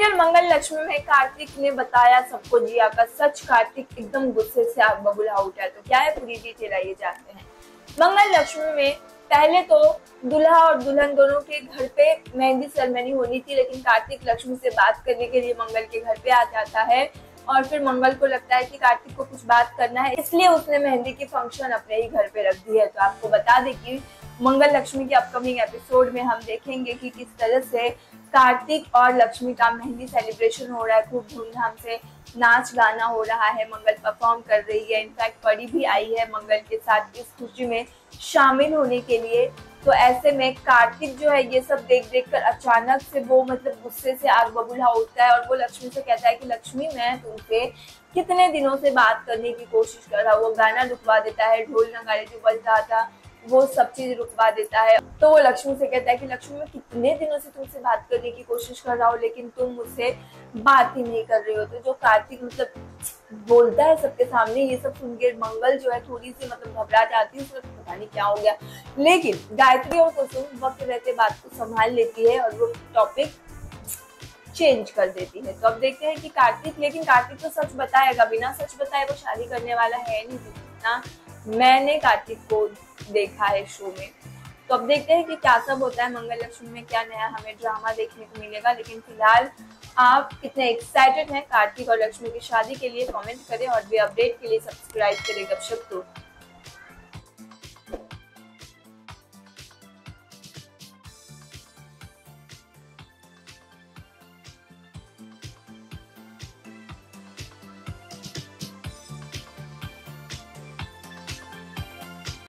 Serial मंगल लक्ष्मी में कार्तिक ने बताया सबको जिया का सच। कार्तिक एकदम गुस्से से आग बबूला उठा। तो क्या है पूरी डिटेल आइए जानते हैं। मंगल लक्ष्मी में पहले तो दूल्हा और दुल्हन दोनों के घर पे मेहंदी सेरेमनी होनी थी, लेकिन कार्तिक लक्ष्मी से बात करने के लिए मंगल के घर पे आ जाता है और फिर मंगल को लगता है कि कार्तिक को कुछ बात करना है, इसलिए उसने मेहंदी की फंक्शन अपने ही घर पे रख दी है। तो आपको बता दें कि मंगल लक्ष्मी के अपकमिंग एपिसोड में हम देखेंगे कि किस तरह से कार्तिक और लक्ष्मी का मेहंदी सेलिब्रेशन हो रहा है। खूब धूमधाम से नाच गाना हो रहा है, मंगल परफॉर्म कर रही है, इनफैक्ट परी भी आई है मंगल के साथ इस खुशी में शामिल होने के लिए। तो ऐसे में कार्तिक जो है ये सब देख देख कर अचानक से वो मतलब गुस्से से आग बबूला होता है और वो लक्ष्मी से कहता है कि लक्ष्मी मैं तुमसे कितने दिनों से बात करने की कोशिश कर रहा हूँ। वो गाना रुकवा देता है, ढोल नगाड़े जो बज रहा था वो सब चीज रुकवा देता है। तो वो लक्ष्मी से कहता है कि लक्ष्मी मैं कितने दिनों से तुमसे बात करने की कोशिश कर रहा हूँ लेकिन तुम मुझसे बात ही नहीं कर रहे हो। तो जो कार्तिक मतलब बोलता है सबके सामने, ये सब सुनकर मंगल जो है थोड़ी सी मतलब घबरा जाती है, उसमें पता नहीं क्या हो गया। लेकिन गायत्री और कुसुम वक्त रहते बात को संभाल लेती है और वो टॉपिक चेंज कर देती है। तो अब देखते हैं कि कार्तिक तो सच बताएगा, बिना सच बताए वो शादी करने वाला है नहीं, जितना मैंने कार्तिक को देखा है शो में। तो अब देखते हैं कि क्या सब होता है मंगल लक्ष्मी में, क्या नया हमें ड्रामा देखने को मिलेगा। लेकिन फिलहाल आप कितने एक्साइटेड हैं कार्तिक और लक्ष्मी की शादी के लिए, कमेंट करें और भी अपडेट के लिए सब्सक्राइब करें गपशप तो।